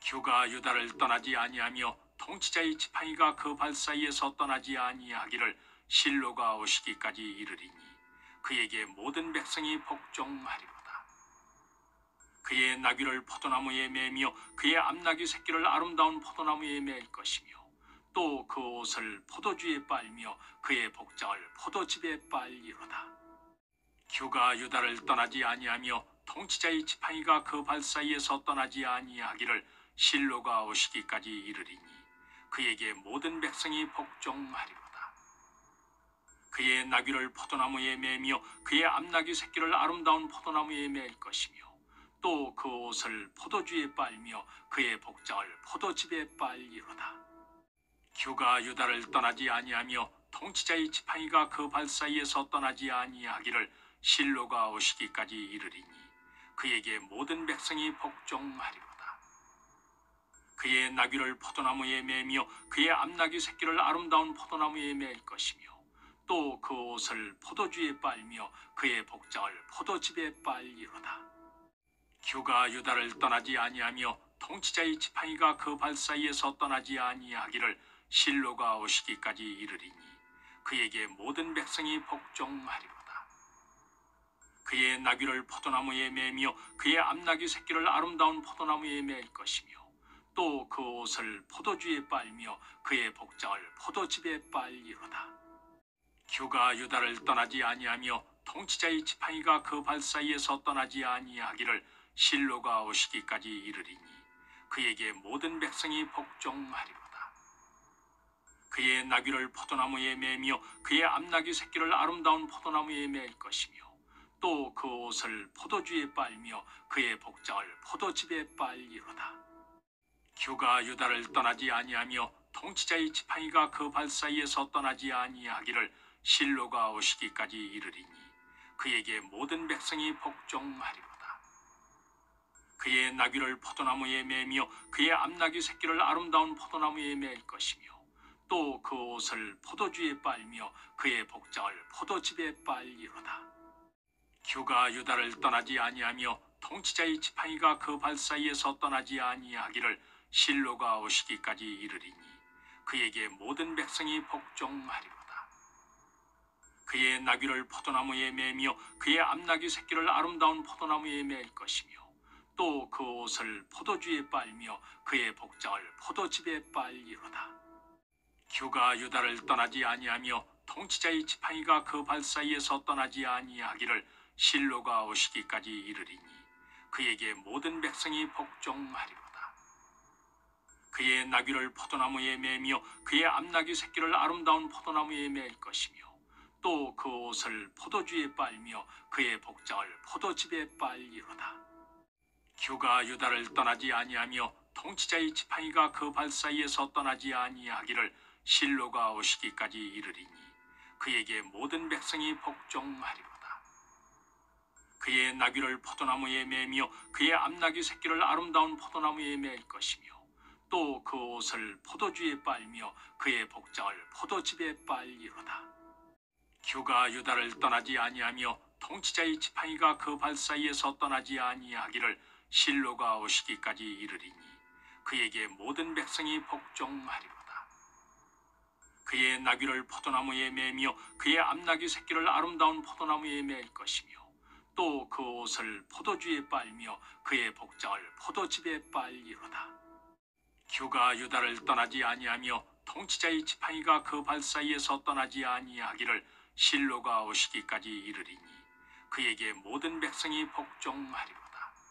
규가 유다를 떠나지 아니하며 통치자의 지팡이가 그 발 사이에서 떠나지 아니하기를 실로가 오시기까지 이르리니 그에게 모든 백성이 복종하리로다. 그의 나귀를 포도나무에 매며 그의 암나귀 새끼를 아름다운 포도나무에 맬 것이며 또 그 옷을 포도주에 빨며 그의 복장을 포도즙에 빨리로다. 규가 유다를 떠나지 아니하며 통치자의 지팡이가 그 발 사이에서 떠나지 아니하기를 실로가 오시기까지 이르리니 그에게 모든 백성이 복종하리로다. 그의 나귀를 포도나무에 매며 그의 암나귀 새끼를 아름다운 포도나무에 맬 것이며 또 그 옷을 포도주에 빨며 그의 복장을 포도즙에 빨리로다. 규가 유다를 떠나지 아니하며 통치자의 지팡이가 그 발 사이에서 떠나지 아니하기를 실로가 오시기까지 이르리니 그에게 모든 백성이 복종하리로다. 그의 나귀를 포도나무에 매며 그의 암나귀 새끼를 아름다운 포도나무에 맬 것이며 또 그 옷을 포도주에 빨며 그의 복장을 포도즙에 빨리로다. 규가 유다를 떠나지 아니하며 통치자의 지팡이가 그 발 사이에서 떠나지 아니하기를 실로가 오시기까지 이르리니 그에게 모든 백성이 복종하리로다. 그의 나귀를 포도나무에 매며 그의 암나귀 새끼를 아름다운 포도나무에 맬 것이며 또 그 옷을 포도주에 빨며 그의 복장을 포도즙에 빨리로다. 규가 유다를 떠나지 아니하며 통치자의 지팡이가 그 발 사이에서 떠나지 아니하기를 실로가 오시기까지 이르리니 그에게 모든 백성이 복종하리로다. 그의 나귀를 포도나무에 매며 그의 암나귀 새끼를 아름다운 포도나무에 맬 것이며 또 그 옷을 포도주에 빨며 그의 복장을 포도즙에 빨리로다. 규가 유다를 떠나지 아니하며 통치자의 지팡이가 그 발 사이에서 떠나지 아니하기를 실로가 오시기까지 이르리니 그에게 모든 백성이 복종하리로다. 그의 나귀를 포도나무에 매며 그의 암나귀 새끼를 아름다운 포도나무에 맬 것이며 또 그 옷을 포도주에 빨며 그의 복장을 포도즙에 빨리로다. 규가 유다를 떠나지 아니하며 통치자의 지팡이가 그 발 사이에서 떠나지 아니하기를 실로가 오시기까지 이르리니 그에게 모든 백성이 복종하리로다. 그의 나귀를 포도나무에 매며 그의 암나귀 새끼를 아름다운 포도나무에 맬 것이며 또 그 옷을 포도주에 빨며 그의 복장을 포도즙에 빨리로다. 규가 유다를 떠나지 아니하며 통치자의 지팡이가 그 발 사이에서 떠나지 아니하기를 실로가 오시기까지 이르리니 그에게 모든 백성이 복종하리로다. 그의 나귀를 포도나무에 매며 그의 암나귀 새끼를 아름다운 포도나무에 맬 것이며 또 그 옷을 포도주에 빨며 그의 복장을 포도즙에 빨리로다. 규가 유다를 떠나지 아니하며 통치자의 지팡이가 그 발 사이에서 떠나지 아니하기를 실로가 오시기까지 이르리니 그에게 모든 백성이 복종하리로다. 그의 나귀를 포도나무에 매며 그의 암나귀 새끼를 아름다운 포도나무에 맬 것이며 또 그 옷을 포도주에 빨며 그의 복장을 포도즙에 빨리로다. 규가 유다를 떠나지 아니하며 통치자의 지팡이가 그 발 사이에서 떠나지 아니하기를 실로가 오시기까지 이르리니 그에게 모든 백성이 복종하리로다. 그의 나귀를 포도나무에 매며 그의 암나귀 새끼를 아름다운 포도나무에 맬 것이며 또 그 옷을 포도주에 빨며 그의 복장을 포도즙에 빨리로다. 규가 유다를 떠나지 아니하며 통치자의 지팡이가 그 발 사이에서 떠나지 아니하기를 실로가 오시기까지 이르리니 그에게 모든 백성이 복종하리로다.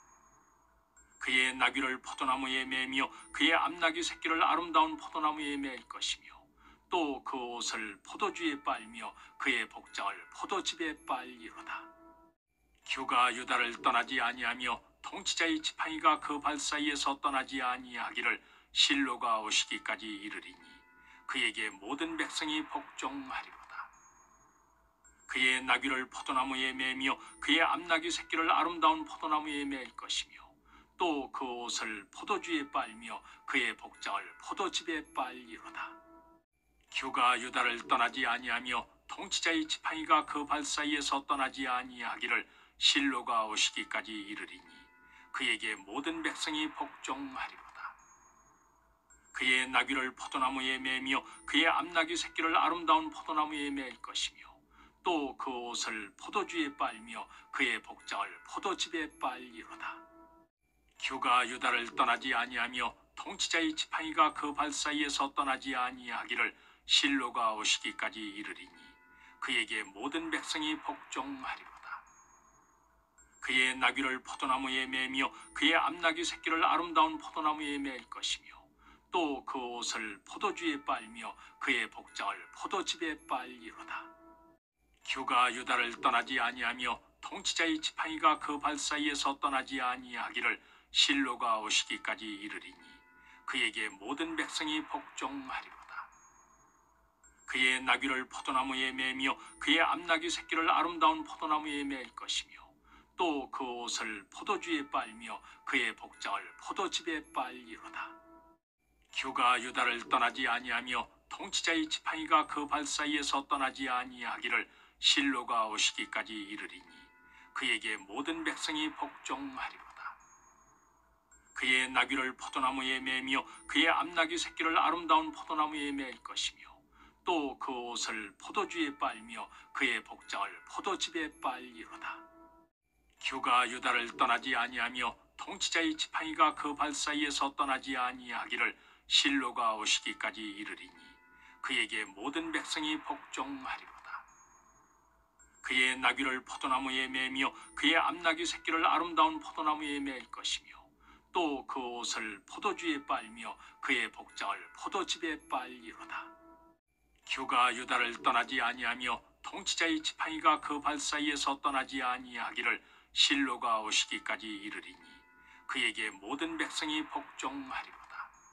그의 나귀를 포도나무에 매며 그의 암나귀 새끼를 아름다운 포도나무에 맬 것이며 또 그 옷을 포도주에 빨며 그의 복장을 포도즙에 빨리로다. 규가 유다를 떠나지 아니하며 통치자의 지팡이가 그 발 사이에서 떠나지 아니하기를 실로가 오시기까지 이르리니 그에게 모든 백성이 복종하리로다. 그의 나귀를 포도나무에 매며 그의 암나귀 새끼를 아름다운 포도나무에 맬 것이며 또 그 옷을 포도주에 빨며 그의 복장을 포도즙에 빨리로다. 규가 유다를 떠나지 아니하며 통치자의 지팡이가 그 발 사이에서 떠나지 아니하기를 실로가 오시기까지 이르리니 그에게 모든 백성이 복종하리로다. 그의 나귀를 포도나무에 매며 그의 암나귀 새끼를 아름다운 포도나무에 맬 것이며 또 그 옷을 포도주에 빨며 그의 복장을 포도즙에 빨리로다. 규가 유다를 떠나지 아니하며 통치자의 지팡이가 그 발 사이에서 떠나지 아니하기를 실로가 오시기까지 이르리니 그에게 모든 백성이 복종하리로다. 그의 나귀를 포도나무에 매며 그의 암나귀 새끼를 아름다운 포도나무에 맬 것이며 또 그 옷을 포도주에 빨며 그의 복장을 포도즙에 빨리로다. 규가 유다를 떠나지 아니하며 통치자의 지팡이가 그 발 사이에서 떠나지 아니하기를 실로가 오시기까지 이르리니 그에게 모든 백성이 복종하리로다. 그의 나귀를 포도나무에 매며 그의 암나귀 새끼를 아름다운 포도나무에 맬 것이며 또 그 옷을 포도주에 빨며 그의 복장을 포도즙에 빨리로다. 규가 유다를 떠나지 아니하며 통치자의 지팡이가 그 발 사이에서 떠나지 아니하기를 실로가 오시기까지 이르리니 그에게 모든 백성이 복종하리로다. 그의 나귀를 포도나무에 매며 그의 암나귀 새끼를 아름다운 포도나무에 맬 것이며 또 그 옷을 포도주에 빨며 그의 복장을 포도즙에 빨리로다. 규가 유다를 떠나지 아니하며 통치자의 지팡이가 그 발 사이에서 떠나지 아니하기를 실로가 오시기까지 이르리니 그에게 모든 백성이 복종하리로다. 그의 나귀를 포도나무에 매며 그의 암나귀 새끼를 아름다운 포도나무에 맬 것이며 또 그 옷을 포도주에 빨며 그의 복장을 포도즙에 빨리로다. 규가 유다를 떠나지 아니하며 통치자의 지팡이가 그 발 사이에서 떠나지 아니하기를 실로가 오시기까지 이르리니 그에게 모든 백성이 복종하리로다.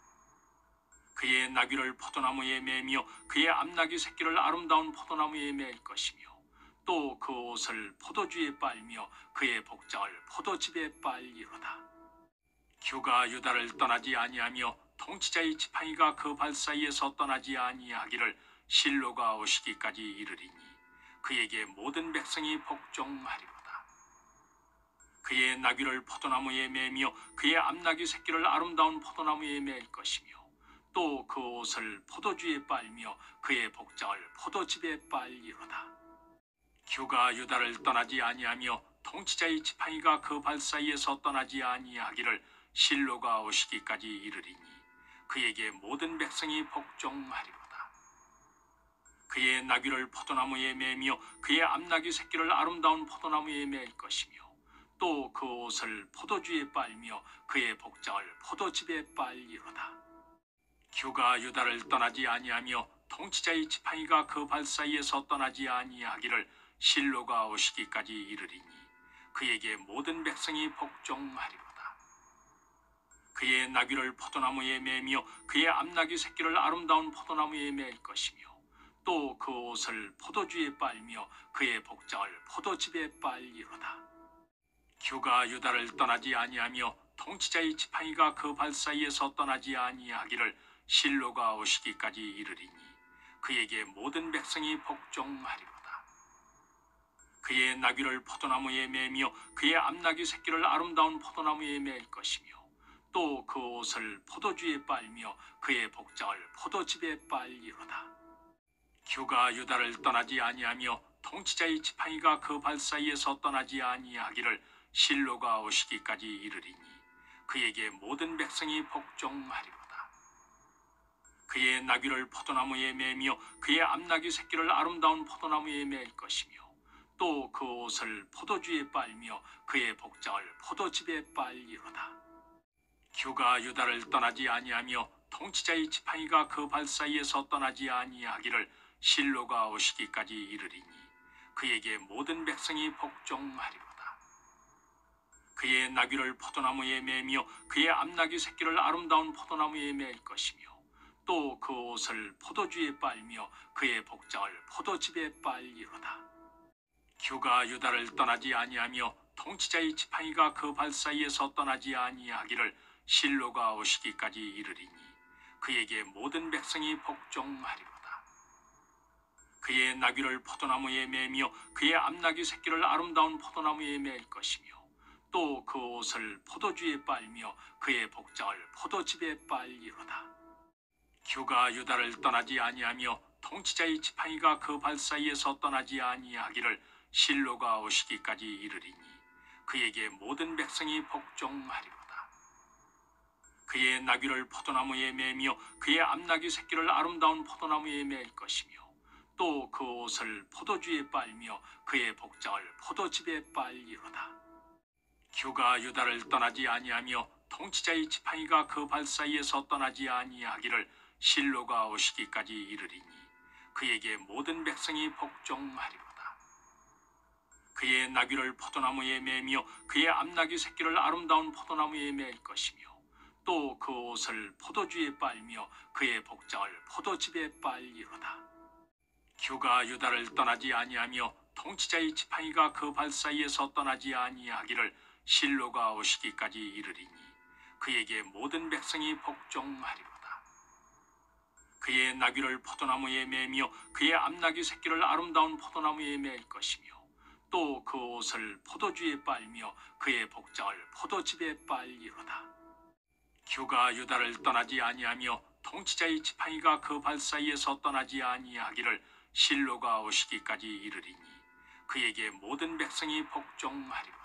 그의 나귀를 포도나무에 매며 그의 암나귀 새끼를 아름다운 포도나무에 맬 것이며 또 그 옷을 포도주에 빨며 그의 복장을 포도즙에 빨리로다. 규가 유다를 떠나지 아니하며 통치자의 지팡이가 그 발 사이에서 떠나지 아니하기를 실로가 오시기까지 이르리니 그에게 모든 백성이 복종하리로다. 그의 나귀를 포도나무에 매며 그의 암나귀 새끼를 아름다운 포도나무에 맬 것이며 또 그 옷을 포도주에 빨며 그의 복장을 포도즙에 빨리로다. 규가 유다를 떠나지 아니하며 통치자의 지팡이가 그 발 사이에서 떠나지 아니하기를 실로가 오시기까지 이르리니 그에게 모든 백성이 복종하리로다. 그의 나귀를 포도나무에 매며 그의 암나귀 새끼를 아름다운 포도나무에 맬 것이며 또 그 옷을 포도주에 빨며 그의 복장을 포도즙에 빨리로다. 규가 유다를 떠나지 아니하며 통치자의 지팡이가 그 발 사이에서 떠나지 아니하기를 실로가 오시기까지 이르리니 그에게 모든 백성이 복종하리로다. 그의 나귀를 포도나무에 매며 그의 암나귀 새끼를 아름다운 포도나무에 맬 것이며 또 그 옷을 포도주에 빨며 그의 복장을 포도즙에 빨리로다. 규가 유다를 떠나지 아니하며 통치자의 지팡이가 그 발 사이에서 떠나지 아니하기를 실로가 오시기까지 이르리니 그에게 모든 백성이 복종하리로다. 그의 나귀를 포도나무에 매며 그의 암나귀 새끼를 아름다운 포도나무에 맬 것이며 또 그 옷을 포도주에 빨며 그의 복장을 포도즙에 빨리로다. 규가 유다를 떠나지 아니하며 통치자의 지팡이가 그 발 사이에서 떠나지 아니하기를 실로가 오시기까지 이르리니 그에게 모든 백성이 복종하리로다. 그의 나귀를 포도나무에 매며 그의 암나귀 새끼를 아름다운 포도나무에 맬 것이며 또 그 옷을 포도주에 빨며 그의 복장을 포도즙에 빨리로다. 규가 유다를 떠나지 아니하며 통치자의 지팡이가 그 발 사이에서 떠나지 아니하기를 실로가 오시기까지 이르리니 그에게 모든 백성이 복종하리로다. 그의 나귀를 포도나무에 매며 그의 암나귀 새끼를 아름다운 포도나무에 맬 것이며 또 그 옷을 포도주에 빨며 그의 복장을 포도즙에 빨리로다. 규가 유다를 떠나지 아니하며 통치자의 지팡이가 그 발 사이에서 떠나지 아니하기를 실로가 오시기까지 이르리니 그에게 모든 백성이 복종하리로다. 그의 나귀를 포도나무에 매며 그의 암나귀 새끼를 아름다운 포도나무에 맬 것이며 또 그 옷을 포도주에 빨며 그의 복장을 포도즙에 빨리로다. 휴가 유다를 떠나지 아니하며 통치자의 지팡이가 그 발 사이에서 떠나지 아니하기를 실로가 오시기까지 이르리니 그에게 모든 백성이 복종하리로다. 그의 나귀를 포도나무에 매며 그의 암나귀 새끼를 아름다운 포도나무에 맬 것이며 또 그 옷을 포도주에 빨며 그의 복장을 포도즙에 빨리로다. 휴가 유다를 떠나지 아니하며 통치자의 지팡이가 그 발 사이에서 떠나지 아니하기를 실로가 오시기까지 이르리니 그에게 모든 백성이 복종하리로다. 그의 나귀를 포도나무에 매며 그의 암나귀 새끼를 아름다운 포도나무에 맬 것이며 또 그 옷을 포도주에 빨며 그의 복장을 포도즙에 빨리로다. 휴가 유다를 떠나지 아니하며 통치자의 지팡이가 그 발 사이에서 떠나지 아니하기를 실로가 오시기까지 이르리니 그에게 모든 백성이 복종하리로다. 그의 나귀를 포도나무에 매며 그의 암나귀 새끼를 아름다운 포도나무에 맬 것이며 또 그 옷을 포도주에 빨며 그의 복장을 포도즙에 빨리로다. 휴가 유다를 떠나지 아니하며 통치자의 지팡이가 그 발 사이에서 떠나지 아니하기를 실로가 오시기까지 이르리니 그에게 모든 백성이 복종하리로다.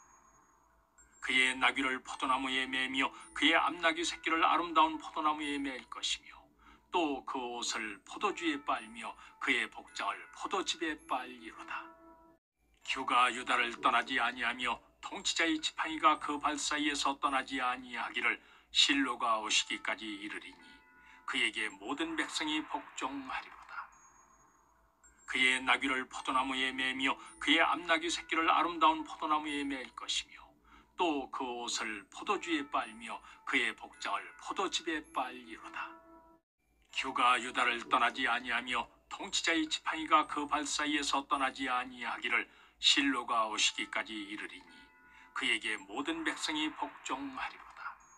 그의 나귀를 포도나무에 매며 그의 암나귀 새끼를 아름다운 포도나무에 맬 것이며 또 그 옷을 포도주에 빨며 그의 복장을 포도즙에 빨리로다. 휴가 유다를 떠나지 아니하며 통치자의 지팡이가 그 발 사이에서 떠나지 아니하기를 실로가 오시기까지 이르리니 그에게 모든 백성이 복종하리로다. 그의 나귀를 포도나무에 매며 그의 암나귀 새끼를 아름다운 포도나무에 맬 것이며 또 그 옷을 포도주에 빨며 그의 복장을 포도즙에 빨리로다. 휴가 유다를 떠나지 아니하며 통치자의 지팡이가 그 발 사이에서 떠나지 아니하기를 실로가 오시기까지 이르리니 그에게 모든 백성이 복종하리로다.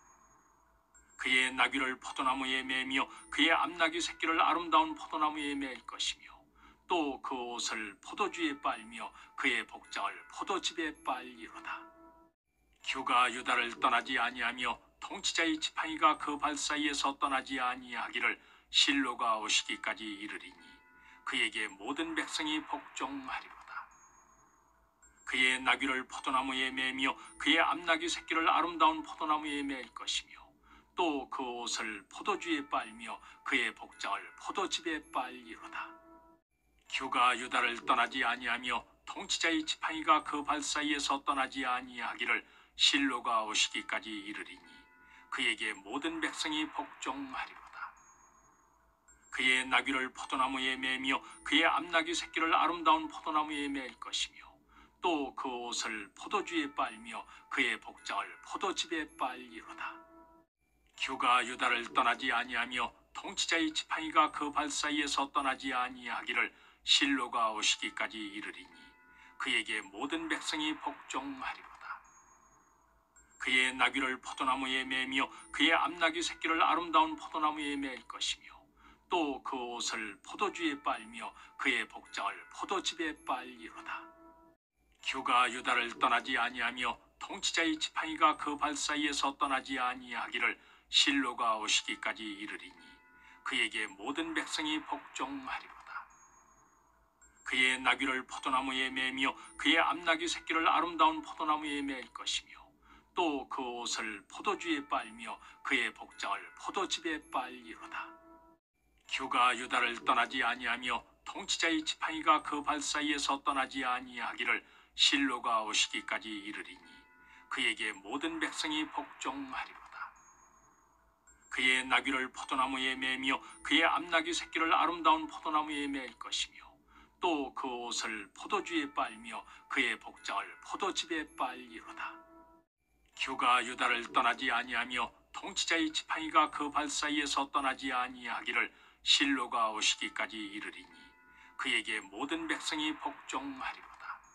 그의 나귀를 포도나무에 매며 그의 암나귀 새끼를 아름다운 포도나무에 맬 것이며 또 그 옷을 포도주에 빨며 그의 복장을 포도즙에 빨리로다. 휴가 유다를 떠나지 아니하며 통치자의 지팡이가 그 발 사이에서 떠나지 아니하기를 실로가 오시기까지 이르리니 그에게 모든 백성이 복종하리로다. 그의 나귀를 포도나무에 매며 그의 암나귀 새끼를 아름다운 포도나무에 맬 것이며 또 그 옷을 포도주에 빨며 그의 복장을 포도즙에 빨리로다. 휴가 유다를 떠나지 아니하며 통치자의 지팡이가 그 발 사이에서 떠나지 아니하기를 실로가 오시기까지 이르리니 그에게 모든 백성이 복종하리로다. 그의 나귀를 포도나무에 매며 그의 암나귀 새끼를 아름다운 포도나무에 맬 것이며 또 그 옷을 포도주에 빨며 그의 복장을 포도즙에 빨리로다. 휴가 유다를 떠나지 아니하며 통치자의 지팡이가 그 발 사이에서 떠나지 아니하기를 실로가 오시기까지 이르리니 그에게 모든 백성이 복종하리로다. 그의 나귀를 포도나무에 매며 그의 암나귀 새끼를 아름다운 포도나무에 맬 것이며 또 그 옷을 포도주에 빨며 그의 복장을 포도즙에 빨리로다. 휴가 유다를 떠나지 아니하며 통치자의 지팡이가 그 발 사이에서 떠나지 아니하기를 실로가 오시기까지 이르리니 그에게 모든 백성이 복종하리로다. 그의 나귀를 포도나무에 매며 그의 암나귀 새끼를 아름다운 포도나무에 맬 것이며 또 그 옷을 포도주에 빨며 그의 복장을 포도즙에 빨리로다. 휴가 유다를 떠나지 아니하며 통치자의 지팡이가 그 발 사이에서 떠나지 아니하기를 실로가 오시기까지 이르리니 그에게 모든 백성이 복종하리로다. 그의 나귀를 포도나무에 매며 그의 암나귀 새끼를 아름다운 포도나무에 맬 것이며 또 그 옷을 포도주에 빨며 그의 복장을 포도즙에 빨리로다. 휴가 유다를 떠나지 아니하며 통치자의 지팡이가 그 발 사이에서 떠나지 아니하기를 실로가 오시기까지 이르리니 그에게 모든 백성이 복종하리로다.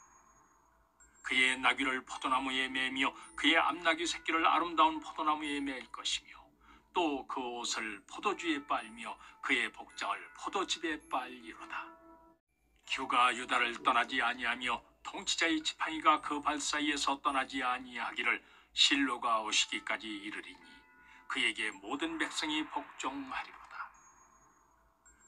그의 나귀를 포도나무에 매며 그의 암나귀 새끼를 아름다운 포도나무에 맬 것이며 또 그 옷을 포도주에 빨며 그의 복장을 포도즙에 빨리로다. 휴가 유다를 떠나지 아니하며 통치자의 지팡이가 그 발 사이에서 떠나지 아니하기를 실로가 오시기까지 이르리니 그에게 모든 백성이 복종하리로다.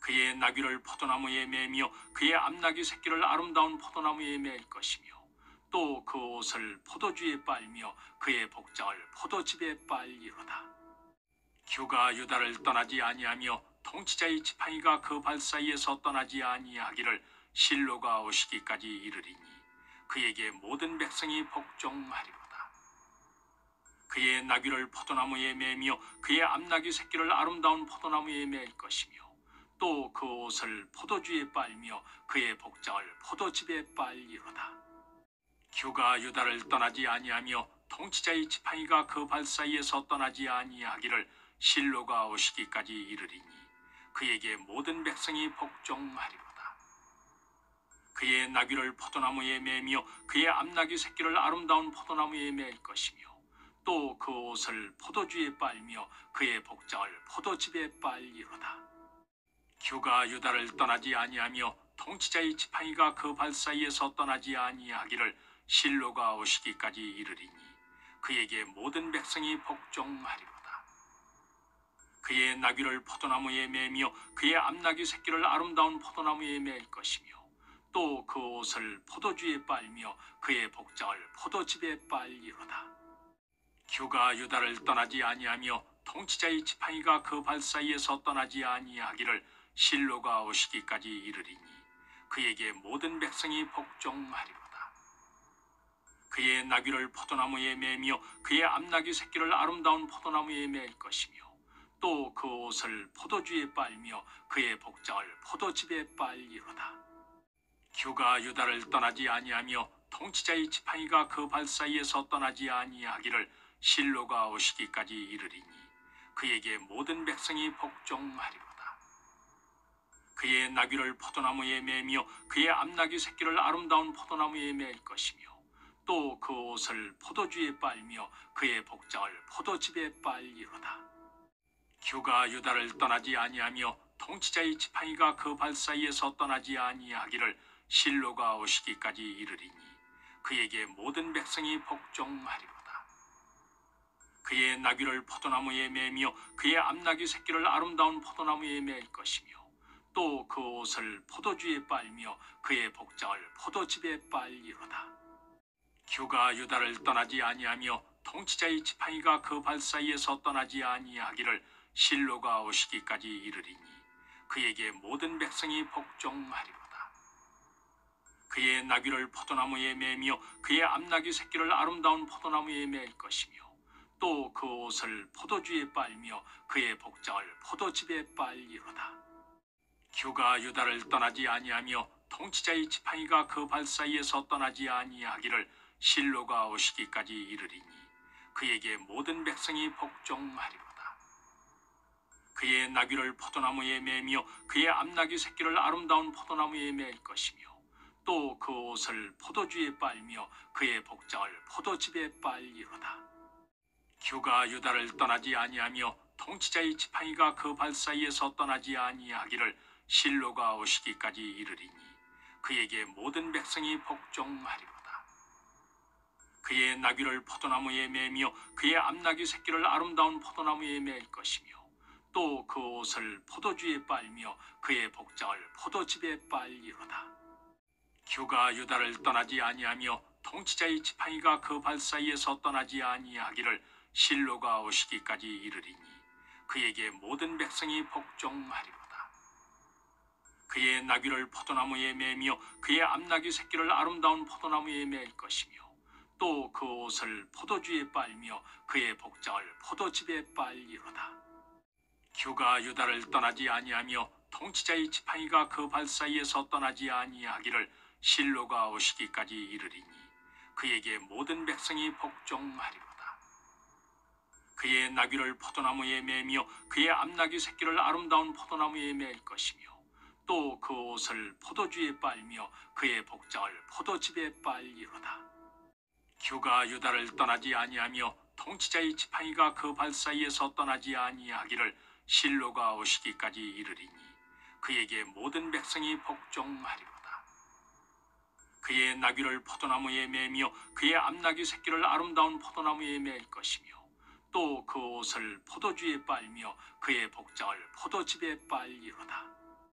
그의 나귀를 포도나무에 매며 그의 암나귀 새끼를 아름다운 포도나무에 맬 것이며 또 그 옷을 포도주에 빨며 그의 복장을 포도즙에 빨리로다. 규가 유다를 떠나지 아니하며 통치자의 지팡이가 그 발 사이에서 떠나지 아니하기를 실로가 오시기까지 이르리니 그에게 모든 백성이 복종하리로다. 그의 나귀를 포도나무에 매며 그의 암나귀 새끼를 아름다운 포도나무에 맬 것이며 또 그 옷을 포도주에 빨며 그의 복장을 포도즙에 빨리로다. 규가 유다를 떠나지 아니하며 통치자의 지팡이가 그 발 사이에서 떠나지 아니하기를 실로가 오시기까지 이르리니 그에게 모든 백성이 복종하리로다. 그의 나귀를 포도나무에 매며 그의 암나귀 새끼를 아름다운 포도나무에 맬 것이며 또 그 옷을 포도주에 빨며 그의 복장을 포도즙에 빨리로다. 규가 유다를 떠나지 아니하며 통치자의 지팡이가 그 발 사이에서 떠나지 아니하기를 실로가 오시기까지 이르리니 그에게 모든 백성이 복종하리로다. 그의 나귀를 포도나무에 매며 그의 암나귀 새끼를 아름다운 포도나무에 맬 것이며 또 그 옷을 포도주에 빨며 그의 복장을 포도즙에 빨리로다. 규가 유다를 떠나지 아니하며 통치자의 지팡이가 그 발 사이에서 떠나지 아니하기를 실로가 오시기까지 이르리니 그에게 모든 백성이 복종하리로다. 그의 나귀를 포도나무에 매며 그의 암나귀 새끼를 아름다운 포도나무에 맬 것이며 또 그 옷을 포도주에 빨며 그의 복장을 포도즙에 빨리로다. 규가 유다를 떠나지 아니하며 통치자의 지팡이가 그 발 사이에서 떠나지 아니하기를 실로가 오시기까지 이르리니 그에게 모든 백성이 복종하리로다. 그의 나귀를 포도나무에 매며 그의 암나귀 새끼를 아름다운 포도나무에 맬 것이며 또 그 옷을 포도주에 빨며 그의 복장을 포도즙에 빨리로다. 규가 유다를 떠나지 아니하며 통치자의 지팡이가 그 발 사이에서 떠나지 아니하기를 실로가 오시기까지 이르리니 그에게 모든 백성이 복종하리로다. 그의 나귀를 포도나무에 매며 그의 암나귀 새끼를 아름다운 포도나무에 맬 것이며 또 그 옷을 포도주에 빨며 그의 복장을 포도즙에 빨리로다. 규가 유다를 떠나지 아니하며 통치자의 지팡이가 그 발 사이에서 떠나지 아니하기를 실로가 오시기까지 이르리니 그에게 모든 백성이 복종하리로다. 그의 나귀를 포도나무에 매며 그의 암나귀 새끼를 아름다운 포도나무에 맬 것이며 또 그 옷을 포도주에 빨며 그의 복장을 포도즙에 빨리로다. 규가 유다를 떠나지 아니하며 통치자의 지팡이가 그 발 사이에서 떠나지 아니하기를 실로가 오시기까지 이르리니 그에게 모든 백성이 복종하리로다. 그의 나귀를 포도나무에 매며 그의 암나귀 새끼를 아름다운 포도나무에 맬 것이며 또 그 옷을 포도주에 빨며 그의 복장을 포도즙에 빨리로다. 규가 유다를 떠나지 아니하며 통치자의 지팡이가 그 발 사이에서 떠나지 아니하기를 실로가 오시기까지 이르리니 그에게 모든 백성이 복종하리로다. 그의 나귀를 포도나무에 매며 그의 암나귀 새끼를 아름다운 포도나무에 맬 것이며 또 그 옷을 포도주에 빨며 그의 복장을 포도즙에 빨리로다. 규가 유다를 떠나지 아니하며 통치자의 지팡이가 그 발 사이에서 떠나지 아니하기를 실로가 오시기까지 이르리니 그에게 모든 백성이 복종하리로다. 그의 나귀를 포도나무에 매며 그의 암나귀 새끼를 아름다운 포도나무에 맬 것이며 또 그 옷을 포도주에 빨며 그의 복장을 포도즙에 빨리로다. 규가 유다를 떠나지 아니하며 통치자의 지팡이가 그 발 사이에서 떠나지 아니하기를 실로가 오시기까지 이르리니 그에게 모든 백성이 복종하리로다. 그의 나귀를 포도나무에 매며 그의 암나귀 새끼를 아름다운 포도나무에 맬 것이며 또 그 옷을 포도주에 빨며 그의 복장을 포도즙에 빨리로다. 규가 유다를 떠나지 아니하며 통치자의 지팡이가 그 발 사이에서 떠나지 아니하기를 실로가 오시기까지 이르리니 그에게 모든 백성이 복종하리로다. 그의 나귀를 포도나무에 매며 그의 암나귀 새끼를 아름다운 포도나무에 맬 것이며 또 그 옷을 포도주에 빨며 그의 복장을 포도즙에 빨리로다.